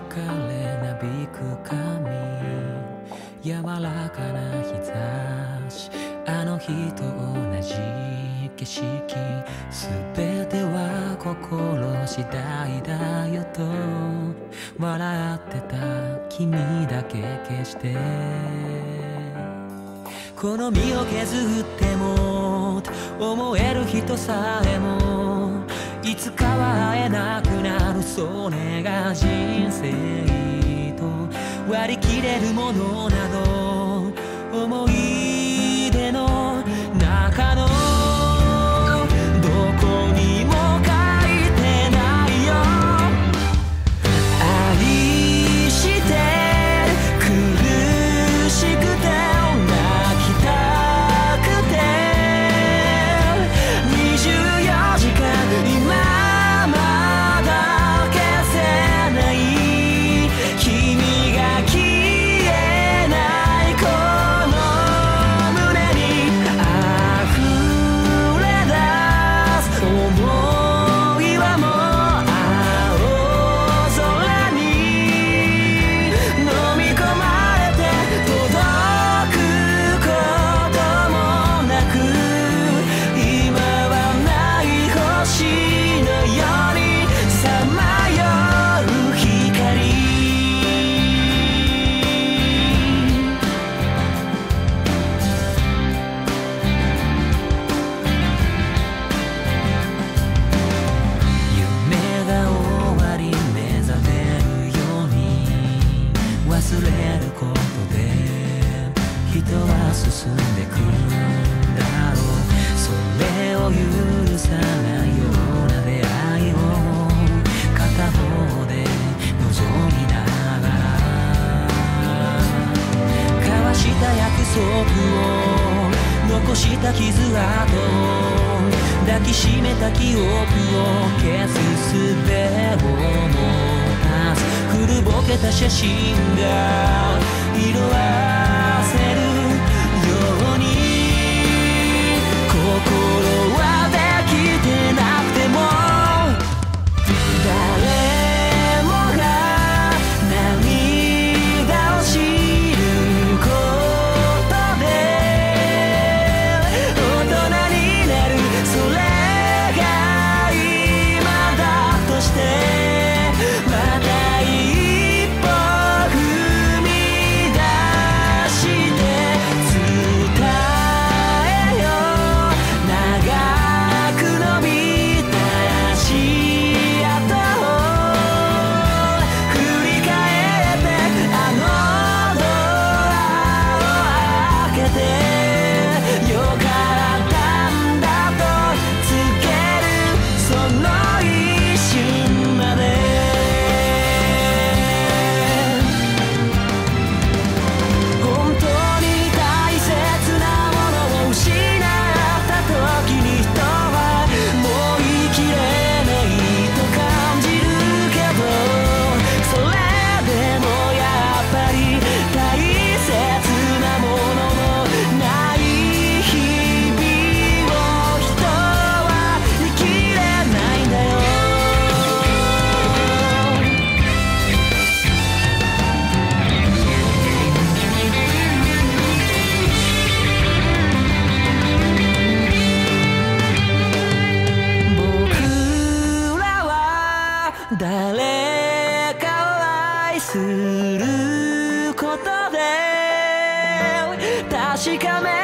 かれなびく髪、柔らかな日差し、あの日と同じ景色、全ては心次第だよと笑ってた君だけ決してこの身を削ってもと思える人さえもいつかは会えなくなる、それが人生と割り切れるものなど思い出の中のどこにも書いてないよ。愛して苦しくて泣きたくて24時間今まだ消せない君が消えないこの胸に溢れ出す想いはもう青空に飲み込まれて届くこともなく今はない星のようにさまよう光夢が終わり目覚めるように忘れることで人は進んでくんだろう。それを許さないような出会いを片方で望みながら交わした約束を残した傷跡抱きしめた記憶を消す術を持たす古ぼけた写真が色あせるように心はできてなくても誰もが涙を知ることで大人になる、それが今だとしてまた一歩踏み出して伝えよう長く伸びた足跡を振り返ってあのドアを開けてよかったんだと告げるその一瞬まで本当に大切なものを失った時に人はもう生きれないと感じるけどそれでもやっぱり大切なもののない日々を人は生きれないんだよ。僕らは誰かを愛することで確かめ